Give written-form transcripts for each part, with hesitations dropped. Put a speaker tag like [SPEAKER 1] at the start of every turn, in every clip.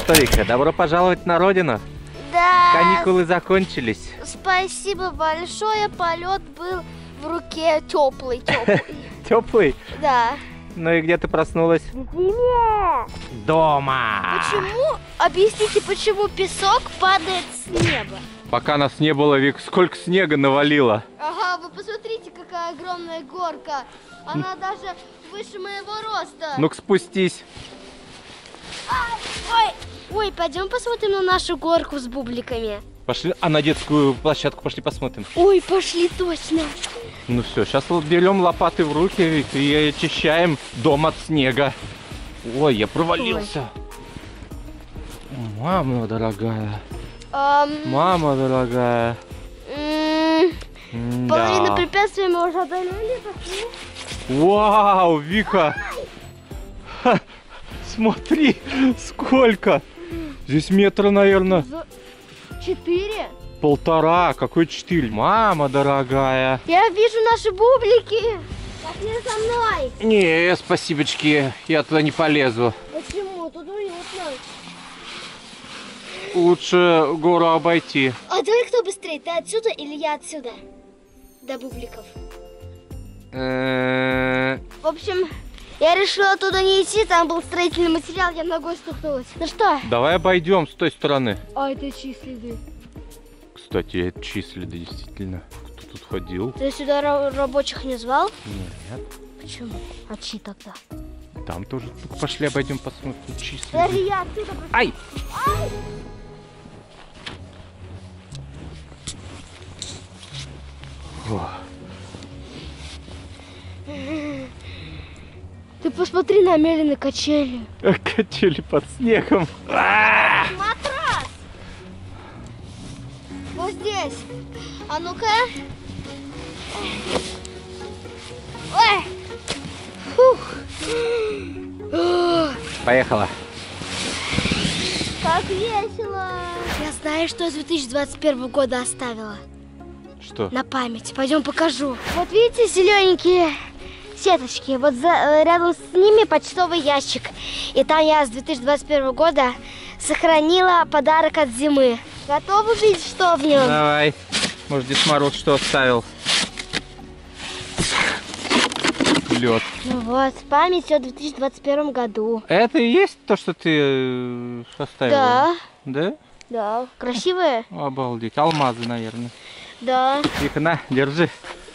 [SPEAKER 1] Викторика, добро пожаловать на родину.
[SPEAKER 2] Да.
[SPEAKER 1] Каникулы закончились.
[SPEAKER 2] Спасибо большое. Полет был в руке теплый.
[SPEAKER 1] Теплый?
[SPEAKER 2] Да.
[SPEAKER 1] Ну и где ты проснулась? Дома.
[SPEAKER 2] Почему? Объясните, почему песок падает с неба?
[SPEAKER 1] Пока нас не было, Вик, сколько снега навалило.
[SPEAKER 2] Ага, вы посмотрите, какая огромная горка. Она даже выше моего роста.
[SPEAKER 1] Ну-ка спустись.
[SPEAKER 2] Ой, пойдем посмотрим на нашу горку с бубликами.
[SPEAKER 1] Пошли, а на детскую площадку пошли посмотрим.
[SPEAKER 2] Ой, пошли точно.
[SPEAKER 1] Ну все, сейчас вот берем лопаты в руки, Вик, и очищаем дом от снега. Ой, я провалился. Мама дорогая. Мама дорогая.
[SPEAKER 2] Половину препятствий мы уже одолели.
[SPEAKER 1] Вау, Вика! Ха, смотри, сколько! Здесь метра, наверное.
[SPEAKER 2] 4.
[SPEAKER 1] 1,5. Какой 4? Мама дорогая.
[SPEAKER 2] Я вижу наши бублики. Пошли со мной.
[SPEAKER 1] Не, спасибочки, я туда не полезу.
[SPEAKER 2] Почему? Тут уютно.
[SPEAKER 1] Лучше гору обойти.
[SPEAKER 2] А давай кто быстрее, ты отсюда или я отсюда? До бубликов. В общем, я решила туда не идти, там был строительный материал, я ногой стукнулась. Ну что?
[SPEAKER 1] Давай обойдем с той стороны.
[SPEAKER 2] А это чьи следы?
[SPEAKER 1] Кстати, это чьи следы, действительно. Кто тут ходил?
[SPEAKER 2] Ты сюда рабочих не звал?
[SPEAKER 1] Нет.
[SPEAKER 2] Почему? А чьи тогда?
[SPEAKER 1] Там тоже. Пошли обойдем, посмотрим, чьи следы.
[SPEAKER 2] Даже я отсюда просто...
[SPEAKER 1] Ай!
[SPEAKER 2] Ты посмотри на Амелины качели.
[SPEAKER 1] Качели под снегом.
[SPEAKER 2] Матрас! Вот здесь. А ну-ка. Ой! Фух.
[SPEAKER 1] Поехала.
[SPEAKER 2] Как весело. Я знаю, что из 2021 года оставила.
[SPEAKER 1] Что?
[SPEAKER 2] На память. Пойдем покажу. Вот видите зелененькие сеточки? Вот рядом с ними почтовый ящик. И там я с 2021 года сохранила подарок от зимы. Готовы видеть, что в нем?
[SPEAKER 1] Давай. Может, Дед Мороз что оставил? Лед.
[SPEAKER 2] Ну вот, память о 2021 году.
[SPEAKER 1] Это и есть то, что ты оставила?
[SPEAKER 2] Да.
[SPEAKER 1] Да?
[SPEAKER 2] Да. Красивые?
[SPEAKER 1] Обалдеть. Алмазы, наверное.
[SPEAKER 2] Да.
[SPEAKER 1] Вика, на, держи.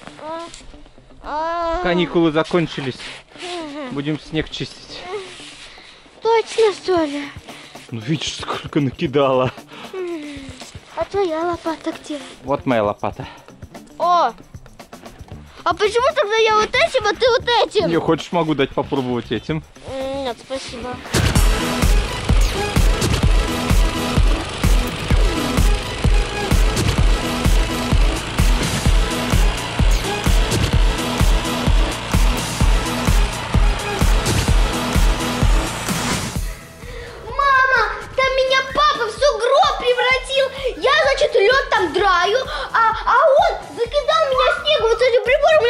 [SPEAKER 1] Каникулы закончились. Будем снег чистить.
[SPEAKER 2] Точно, что ли?
[SPEAKER 1] Ну, видишь, сколько накидала.
[SPEAKER 2] А твоя лопата где?
[SPEAKER 1] Вот моя лопата.
[SPEAKER 2] О! А почему тогда я вот этим, а ты вот этим?
[SPEAKER 1] Не хочешь, могу дать попробовать этим.
[SPEAKER 2] Нет, спасибо. Лед там драю, а он закидал меня снегом вот с этим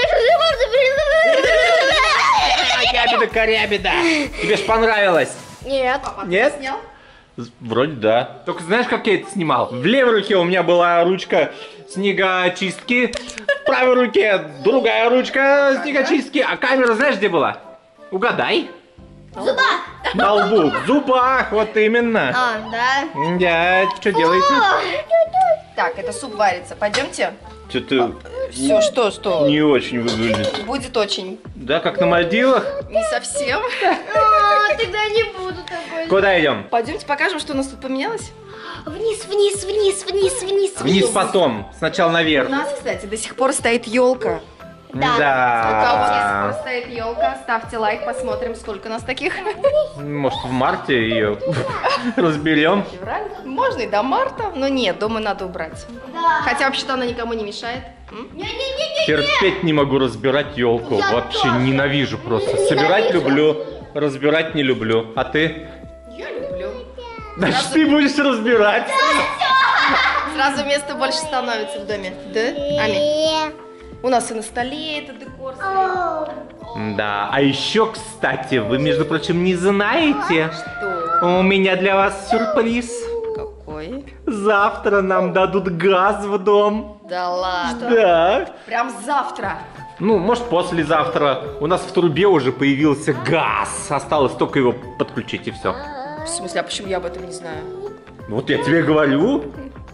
[SPEAKER 2] прибором.
[SPEAKER 1] Корябеда. Тебе ж понравилось?
[SPEAKER 2] Нет.
[SPEAKER 1] Нет?
[SPEAKER 3] Снял?
[SPEAKER 1] Вроде да. Только знаешь, как я это снимал? В левой руке у меня была ручка снегочистки, в правой руке другая ручка снегочистки, а камера знаешь где была? Угадай.
[SPEAKER 2] В зубах.
[SPEAKER 1] На лбу. В зубах, вот именно.
[SPEAKER 3] А, да?
[SPEAKER 1] Да, что делаете?
[SPEAKER 3] Так, это суп варится. Пойдемте.
[SPEAKER 1] Что-то
[SPEAKER 3] Все, что?
[SPEAKER 1] не очень выглядит.
[SPEAKER 3] Будет очень.
[SPEAKER 1] Да, как на Мальдивах?
[SPEAKER 3] Не совсем.
[SPEAKER 2] Тогда не буду такой.
[SPEAKER 1] Куда идем?
[SPEAKER 3] Пойдемте покажем, что у нас тут поменялось.
[SPEAKER 2] Вниз, вниз, вниз, вниз, вниз.
[SPEAKER 1] Вниз потом, сначала
[SPEAKER 3] У
[SPEAKER 1] наверх.
[SPEAKER 3] нас, кстати, до сих пор стоит елка.
[SPEAKER 2] Да.
[SPEAKER 3] Сколько у вас до сих пор стоит елка? Ставьте лайк, посмотрим, сколько у нас таких.
[SPEAKER 1] Может, в марте ее разберем.
[SPEAKER 3] Февраль. Можно и до марта, но нет, дома надо убрать.
[SPEAKER 2] Да.
[SPEAKER 3] Хотя вообще-то она никому не мешает.
[SPEAKER 2] Не-не-не-не.
[SPEAKER 1] Терпеть не могу разбирать елку.
[SPEAKER 2] Я
[SPEAKER 1] Вообще
[SPEAKER 2] тоже.
[SPEAKER 1] ненавижу просто. Собирать люблю, разбирать не люблю. А ты?
[SPEAKER 3] Я люблю.
[SPEAKER 1] Значит, ты будешь разбирать.
[SPEAKER 3] Сразу места больше становится в доме. Да, Ами? У нас и на столе этот декор стоит.
[SPEAKER 1] Да, а еще, кстати, вы, между прочим, не знаете,
[SPEAKER 3] Что?
[SPEAKER 1] У меня для вас сюрприз.
[SPEAKER 3] Какой?
[SPEAKER 1] Завтра нам дадут газ в дом.
[SPEAKER 3] Да ладно.
[SPEAKER 1] Да.
[SPEAKER 3] Прям завтра.
[SPEAKER 1] Ну, может, послезавтра. У нас в трубе уже появился газ. Осталось только его подключить и все.
[SPEAKER 3] В смысле, а почему я об этом не знаю?
[SPEAKER 1] Вот я тебе говорю.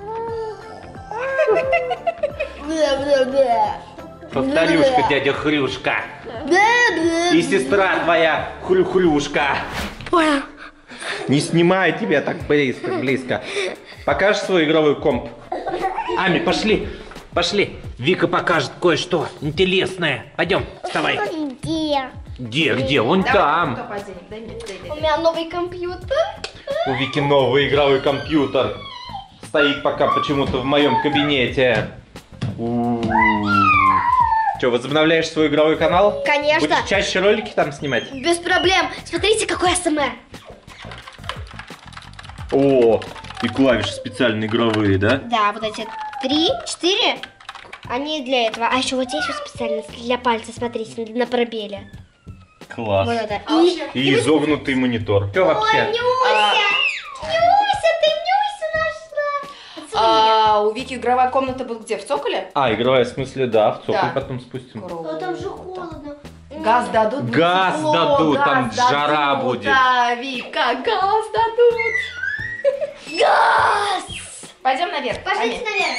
[SPEAKER 1] Повторюшка, дядя Хрюшка. И сестра твоя Хрю-Хрюшка. Не снимай тебя так близко. Покажешь свой игровой комп? Ами, пошли. Пошли. Вика покажет кое-что интересное. Пойдем, вставай. Где? Вон там.
[SPEAKER 2] У меня новый компьютер.
[SPEAKER 1] У Вики новый игровой компьютер. Стоит пока почему-то в моем кабинете. Че, возобновляешь свой игровой канал?
[SPEAKER 2] Конечно.
[SPEAKER 1] Будешь чаще ролики там снимать?
[SPEAKER 2] Без проблем. Смотрите, какой СМР.
[SPEAKER 1] О, и клавиши специальные игровые, да?
[SPEAKER 2] Да, вот эти 3, 4, они для этого. А еще вот здесь вот специально для пальца, смотрите, на пробеле.
[SPEAKER 1] Класс.
[SPEAKER 2] Вот это.
[SPEAKER 1] И изогнутый монитор. Что вообще?
[SPEAKER 2] Нюся! Нюся, ты Нюся нашла!
[SPEAKER 3] У Вики игровая комната была где? В цоколе?
[SPEAKER 1] А, игровая в смысле, да, в цоколь
[SPEAKER 3] Да.
[SPEAKER 1] потом спустим.
[SPEAKER 2] А там же холодно.
[SPEAKER 3] Газ дадут, будет
[SPEAKER 1] Газ
[SPEAKER 3] тепло,
[SPEAKER 1] дадут,
[SPEAKER 3] газ
[SPEAKER 1] там жара
[SPEAKER 3] дадут.
[SPEAKER 1] будет.
[SPEAKER 3] Да, Вика, газ дадут.
[SPEAKER 2] Газ!
[SPEAKER 3] Пойдем наверх.
[SPEAKER 2] Пошлите
[SPEAKER 3] Ами.
[SPEAKER 2] наверх.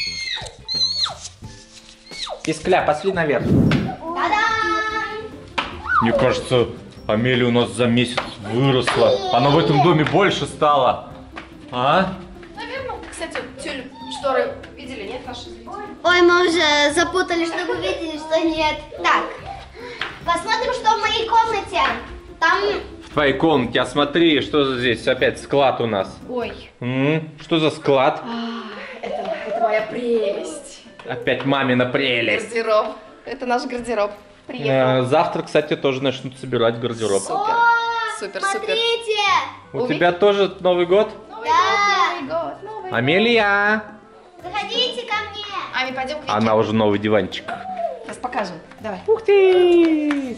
[SPEAKER 1] Искля, пошли наверх.
[SPEAKER 2] Та-дам!
[SPEAKER 1] Мне кажется, Амелия у нас за месяц выросла. Она в этом доме больше стала. А?
[SPEAKER 3] Наверное. Кстати, тюль, шторы видели, нет, наши зрители?
[SPEAKER 2] Ой, мы уже запутали, чтобы видели, что нет. Так, посмотрим, что в моей комнате. Там...
[SPEAKER 1] В твоей комнате, а смотри, что здесь опять склад у нас.
[SPEAKER 3] Ой,
[SPEAKER 1] Что за склад?
[SPEAKER 3] это моя прелесть.
[SPEAKER 1] Опять мамина прелесть.
[SPEAKER 3] Гардероб. Это наш гардероб. Приехал.
[SPEAKER 1] Завтра, кстати, тоже начнут собирать гардероб.
[SPEAKER 3] Супер. Супер, супер.
[SPEAKER 2] Смотрите!
[SPEAKER 1] У тебя тоже Новый год?
[SPEAKER 2] Да!
[SPEAKER 3] Новый год, Новый год.
[SPEAKER 1] Амелия!
[SPEAKER 2] Заходите ко мне!
[SPEAKER 3] Ами, пойдем к Вике.
[SPEAKER 1] Она уже новый диванчик.
[SPEAKER 3] Сейчас покажем. Давай.
[SPEAKER 1] Ух ты!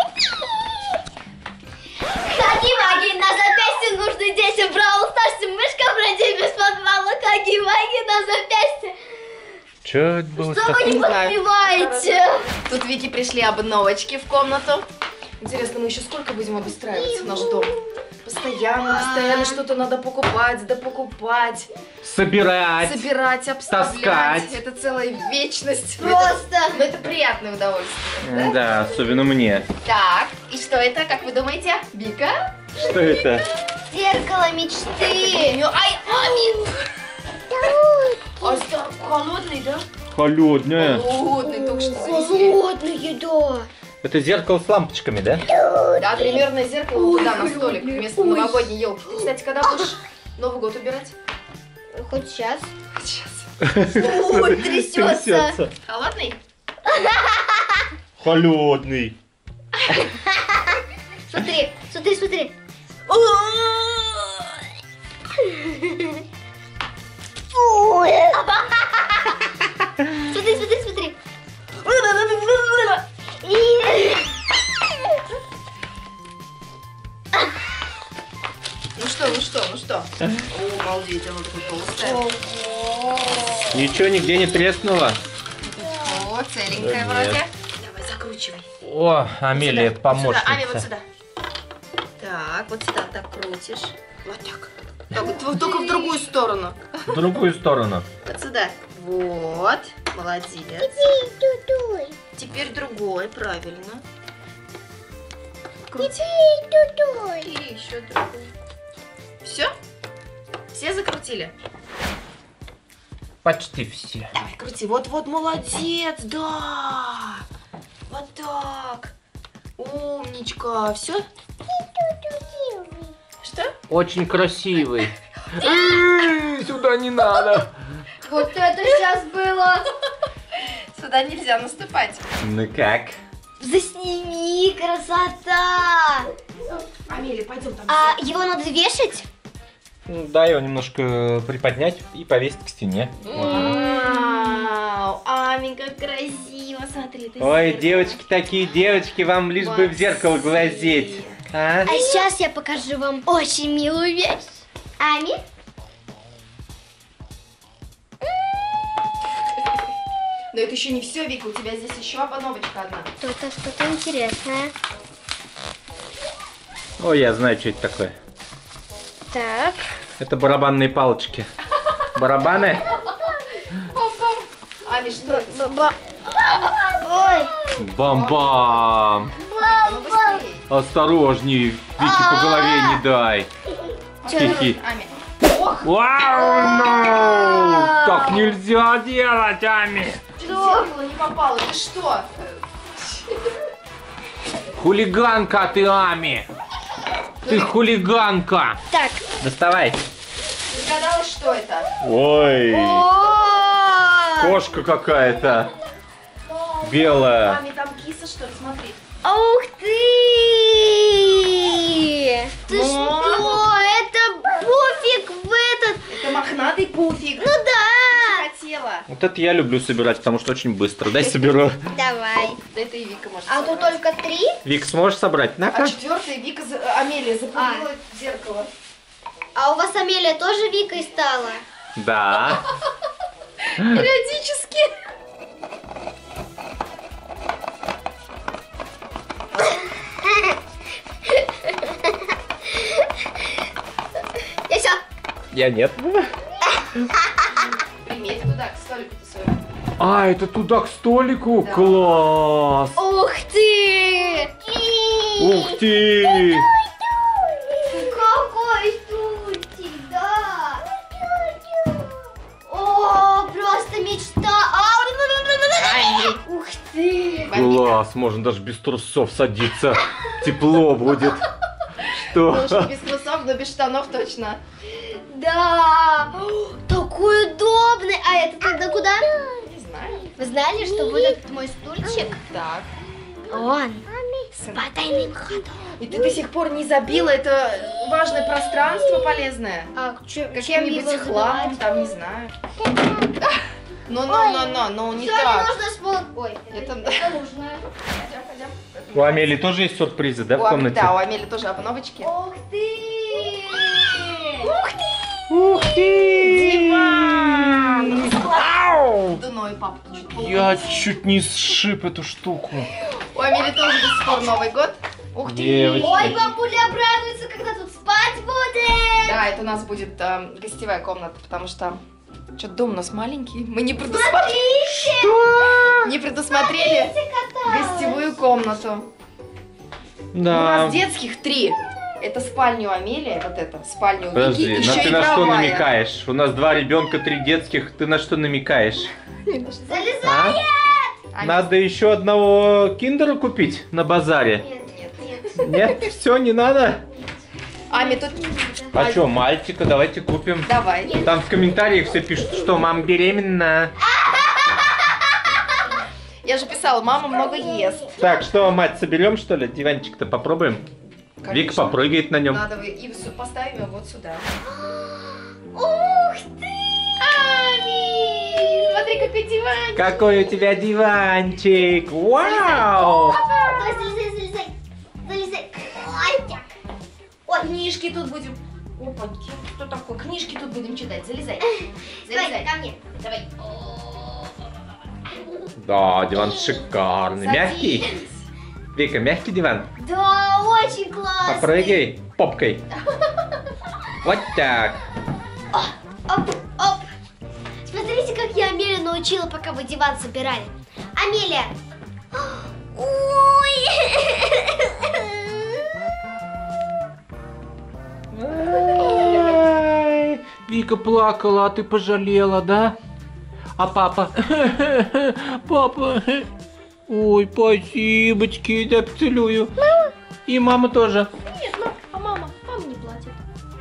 [SPEAKER 2] Хаги-маги, на запястье нужно детям Бравл Старсе, мышка пройти без подвала. Хаги-маги на запястье.
[SPEAKER 1] Что это было?
[SPEAKER 2] Что вы не
[SPEAKER 3] Не знаю.
[SPEAKER 2] подпеваете?
[SPEAKER 3] Тут Вики пришли обновочки в комнату. Интересно, мы еще сколько будем обустраивать в наш дом? Постоянно что-то надо покупать, да покупать,
[SPEAKER 1] Собирать.
[SPEAKER 3] собирать, обставлять.
[SPEAKER 1] Таскать.
[SPEAKER 3] Это целая вечность.
[SPEAKER 2] Просто.
[SPEAKER 3] Но это приятное удовольствие.
[SPEAKER 1] Да, особенно мне.
[SPEAKER 3] Так, и что это, как вы думаете? Вика?
[SPEAKER 1] Что это?
[SPEAKER 2] Зеркало мечты.
[SPEAKER 3] Ай, Ами! А что, холодный, да?
[SPEAKER 1] Холодное.
[SPEAKER 3] Холодный, только что завезли.
[SPEAKER 2] Холодная еда.
[SPEAKER 1] Это зеркало с лампочками, да?
[SPEAKER 3] Да, примерное зеркало вот туда, на столик, вместо новогодней елки. Ты, кстати, когда будешь Новый год убирать?
[SPEAKER 2] Хоть сейчас.
[SPEAKER 3] Сейчас.
[SPEAKER 2] Ой, трясется.
[SPEAKER 3] Холодный?
[SPEAKER 1] Холодный.
[SPEAKER 2] Смотри, смотри, смотри. Смотри, смотри, смотри.
[SPEAKER 3] Ну что? О, обалдеть, оно такое толстое.
[SPEAKER 1] Ничего нигде не треснуло.
[SPEAKER 3] О, целенькое
[SPEAKER 1] Да
[SPEAKER 3] вроде.
[SPEAKER 1] нет.
[SPEAKER 3] Давай, закручивай.
[SPEAKER 1] О, Амелия,
[SPEAKER 3] Сюда, вот сюда. Ами, вот
[SPEAKER 1] помощница.
[SPEAKER 3] сюда. Так, вот сюда так крутишь. Вот так. Так, только в другую сторону.
[SPEAKER 1] В другую сторону.
[SPEAKER 3] Вот сюда. Вот. Молодец. Теперь другой, правильно. Крути. И еще другой. Все? Все закрутили?
[SPEAKER 1] Почти все.
[SPEAKER 3] Давай, крути. Вот, молодец, да. Вот так. Умничка. Все? Что?
[SPEAKER 1] Очень красивый. Сюда не надо.
[SPEAKER 2] Вот это сейчас было.
[SPEAKER 3] Сюда нельзя наступать.
[SPEAKER 1] Ну как?
[SPEAKER 2] Засними, красота.
[SPEAKER 3] Амелия, пойдем там.
[SPEAKER 2] А его надо вешать?
[SPEAKER 1] Ну, да, его немножко приподнять и повесить к стене.
[SPEAKER 3] Вау, Ами, как красиво, смотри. Это
[SPEAKER 1] Ой,
[SPEAKER 3] зеркало.
[SPEAKER 1] девочки такие девочки, вам лишь бы в зеркало глазеть. А?
[SPEAKER 2] А сейчас я покажу вам очень милую вещь. Ами?
[SPEAKER 3] Но это еще не все, Вика, у тебя здесь еще обновочка одна.
[SPEAKER 2] Тут что-то интересное.
[SPEAKER 1] Ой, я знаю, что это такое.
[SPEAKER 2] Так.
[SPEAKER 1] Это барабанные палочки. Барабаны?
[SPEAKER 3] Ами, что это?
[SPEAKER 2] Ой.
[SPEAKER 1] Бам-бам!
[SPEAKER 3] Ну быстрее.
[SPEAKER 1] Осторожней, Вики, по голове не дай. Хи-хи.
[SPEAKER 3] Ами.
[SPEAKER 1] Вау, ну! Так нельзя делать, Ами!
[SPEAKER 3] Чуть в зеркало не попало, ты что?
[SPEAKER 1] Хулиганка ты, Ами! Ты хулиганка!
[SPEAKER 2] Так.
[SPEAKER 1] Доставай.
[SPEAKER 3] Догадалась, что это?
[SPEAKER 1] Ой,
[SPEAKER 2] О!
[SPEAKER 1] кошка какая-то белая.
[SPEAKER 3] Ами, там киса, что ли, смотри.
[SPEAKER 2] Ух ты! Ты
[SPEAKER 3] Ну?
[SPEAKER 2] что? Это пуфик в этот...
[SPEAKER 3] Это мохнатый пуфик.
[SPEAKER 2] Ну да!
[SPEAKER 3] Хотела.
[SPEAKER 1] Вот это я люблю собирать, потому что очень быстро. Дай соберу.
[SPEAKER 2] Давай.
[SPEAKER 3] Да это и Вика может
[SPEAKER 2] А тут
[SPEAKER 3] собрать.
[SPEAKER 2] только 3?
[SPEAKER 1] Вик, сможешь собрать?
[SPEAKER 3] А
[SPEAKER 1] На-ка.
[SPEAKER 3] четвертая Вика, Амелия запулила зеркало.
[SPEAKER 2] А у вас Амелия тоже Викой стала?
[SPEAKER 1] Да.
[SPEAKER 3] Периодически.
[SPEAKER 2] Я все.
[SPEAKER 1] Я нет.
[SPEAKER 3] Примерь туда, к столику-то своему.
[SPEAKER 1] А, это туда к столику?
[SPEAKER 3] Да.
[SPEAKER 1] Класс!
[SPEAKER 2] Ух ты!
[SPEAKER 1] Ух ты!
[SPEAKER 2] Какой стульчик, да! О, просто мечта! Ух ты!
[SPEAKER 1] Класс, можно даже без трусов садиться. Тепло будет.
[SPEAKER 3] Ну,
[SPEAKER 1] Что?
[SPEAKER 3] что без трусов, но без штанов точно.
[SPEAKER 2] Да! Такой удобный! А это тогда куда?
[SPEAKER 3] Не знаю.
[SPEAKER 2] Вы знали, что вот этот мой стульчик,
[SPEAKER 3] Так.
[SPEAKER 2] он с потайным ходом.
[SPEAKER 3] И ты до сих пор не забила это важное пространство полезное?
[SPEAKER 2] А чем
[SPEAKER 3] Каким-нибудь
[SPEAKER 2] его
[SPEAKER 3] хламом,
[SPEAKER 2] забивать?
[SPEAKER 3] там, не знаю. Ну, не
[SPEAKER 2] Всё,
[SPEAKER 3] так.
[SPEAKER 2] не нужно спол... Ой,
[SPEAKER 3] Это-
[SPEAKER 2] это нужно.
[SPEAKER 3] Пойдем.
[SPEAKER 1] У Амелии тоже есть сюрпризы, да, в комнате?
[SPEAKER 3] Да, у Амели тоже обновочки.
[SPEAKER 2] Ух ты! Ух ты!
[SPEAKER 1] Ух ты!
[SPEAKER 3] Диван!
[SPEAKER 1] Ау!
[SPEAKER 3] Дуной, папа, ты чуть
[SPEAKER 1] Я чуть не сшиб эту штуку.
[SPEAKER 3] У Амели тоже до сих пор Новый год. Ух ты!
[SPEAKER 1] Девочки.
[SPEAKER 2] Ой, бабуля обрадуется, когда тут спать будет!
[SPEAKER 3] Да, это у нас будет гостевая комната, потому что что-то дом у нас маленький. Мы не предусмотрели, гостевую комнату. У
[SPEAKER 1] Да.
[SPEAKER 3] нас детских 3. Это спальня у Амелии, вот это, спальня у Вики,
[SPEAKER 1] Подожди,
[SPEAKER 3] еще
[SPEAKER 1] ты
[SPEAKER 3] и
[SPEAKER 1] на что
[SPEAKER 3] игровая.
[SPEAKER 1] намекаешь? У нас 2 ребенка, 3 детских. Ты на что намекаешь?
[SPEAKER 2] Залезай!
[SPEAKER 1] А?
[SPEAKER 3] Ами,
[SPEAKER 1] Надо еще одного киндера купить на базаре.
[SPEAKER 2] Нет, нет.
[SPEAKER 1] Нет, все, не надо.
[SPEAKER 3] Ами, тут...
[SPEAKER 1] А что, мальчика давайте купим.
[SPEAKER 3] Давай.
[SPEAKER 1] Там в комментариях все пишут, что мама беременна.
[SPEAKER 3] Я же писала, мама много ест.
[SPEAKER 1] Так, что, мать, соберем, что ли? Диванчик-то попробуем? Вика
[SPEAKER 3] Конечно.
[SPEAKER 1] попрыгает на нем.
[SPEAKER 3] Надо и поставим его вот сюда.
[SPEAKER 2] Ух ты!
[SPEAKER 3] Ами, смотри, какой диван.
[SPEAKER 1] Какой у тебя диванчик! Вау!
[SPEAKER 2] Залезай! Залезай! Ой,
[SPEAKER 3] Ой, книжки тут будем. Опаньки, кто такой? Книжки тут будем читать. Залезай.
[SPEAKER 2] давай, ко мне.
[SPEAKER 3] Давай.
[SPEAKER 1] Да, диван шикарный. Мягкий?
[SPEAKER 3] Садись.
[SPEAKER 1] Вика, мягкий диван?
[SPEAKER 2] Да, очень классно.
[SPEAKER 1] Попрыгай попкой. Вот так.
[SPEAKER 2] Оп, оп. Смотрите, как я Амелию научила, пока вы диван собирали. Амелия. Ой.
[SPEAKER 1] Ай, Вика плакала, а ты пожалела, да? А папа? Папа. Ой, спасибочки, да поцелую. И мама тоже.
[SPEAKER 2] Нет, мама не платит.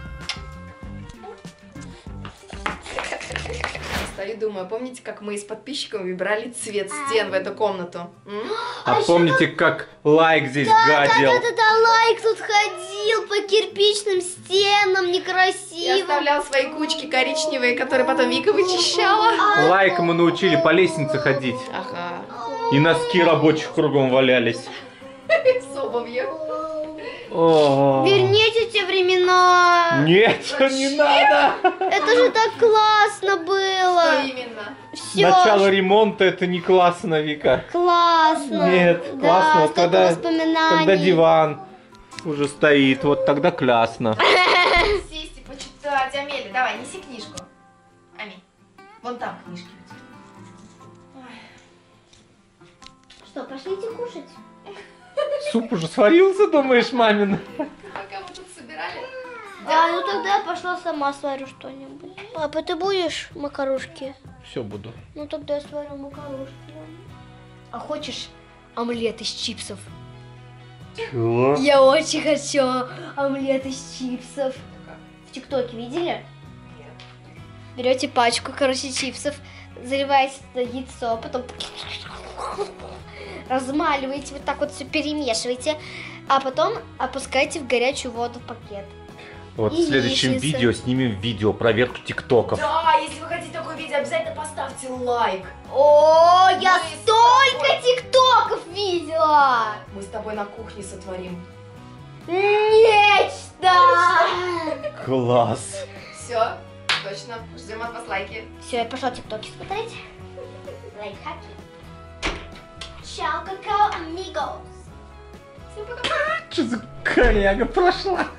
[SPEAKER 3] Стою, думаю, помните, как мы с подписчиками выбирали цвет стен в эту комнату? М?
[SPEAKER 1] А помните, как лайк здесь гадил?
[SPEAKER 2] Да, лайк тут ходил по кирпичным стенам,
[SPEAKER 3] Я
[SPEAKER 2] некрасиво.
[SPEAKER 3] оставлял свои кучки коричневые, которые потом Вика вычищала.
[SPEAKER 1] Лайка мы научили по лестнице ходить.
[SPEAKER 3] Ага.
[SPEAKER 1] И носки рабочих кругом валялись.
[SPEAKER 3] С любовью.
[SPEAKER 1] О.
[SPEAKER 2] Верните те времена.
[SPEAKER 1] Нет, не надо.
[SPEAKER 2] Это же так классно
[SPEAKER 3] Что
[SPEAKER 2] было.
[SPEAKER 3] именно?
[SPEAKER 2] Все
[SPEAKER 1] Начало ремонта это не классно, Вика.
[SPEAKER 2] классно.
[SPEAKER 1] Нет,
[SPEAKER 2] Да,
[SPEAKER 1] классно, вот
[SPEAKER 2] столько воспоминаний.
[SPEAKER 1] когда диван уже стоит, вот тогда классно.
[SPEAKER 3] Сесть и почитать. Амелия, давай, неси книжку. Ами, вон там книжки.
[SPEAKER 2] Что, пошлите кушать?
[SPEAKER 1] Суп уже сварился, думаешь, мамин?
[SPEAKER 3] Пока мы тут собирали.
[SPEAKER 2] Да, ну тогда я пошла сама сварю что-нибудь. Папа, ты будешь макарушки?
[SPEAKER 1] Все буду.
[SPEAKER 2] Ну тогда я сварю макарушки. А хочешь омлет из чипсов?
[SPEAKER 1] Чего?
[SPEAKER 2] Я очень хочу омлет из чипсов. В ТикТоке видели?
[SPEAKER 3] Нет.
[SPEAKER 2] Берете пачку, короче, чипсов, заливаете туда яйцо, потом размаливаете, вот так вот все перемешиваете, а потом опускаете в горячую воду пакет.
[SPEAKER 1] Вот
[SPEAKER 2] И
[SPEAKER 1] в следующем
[SPEAKER 2] яичница.
[SPEAKER 1] видео снимем видео проверку тиктоков.
[SPEAKER 3] Да, если вы хотите такое видео, обязательно поставьте лайк.
[SPEAKER 2] О, я
[SPEAKER 3] Мы с
[SPEAKER 2] столько
[SPEAKER 3] тобой-
[SPEAKER 2] тиктоков видела!
[SPEAKER 3] Мы с тобой на кухне сотворим.
[SPEAKER 2] Нечто!
[SPEAKER 1] Класс.
[SPEAKER 3] Все, точно. Ждем от вас лайки.
[SPEAKER 2] Все, я пошла тиктоки смотреть. Лайфхаки. Чао, какао, амигос.
[SPEAKER 3] Всем пока.
[SPEAKER 1] Что за коряга прошла?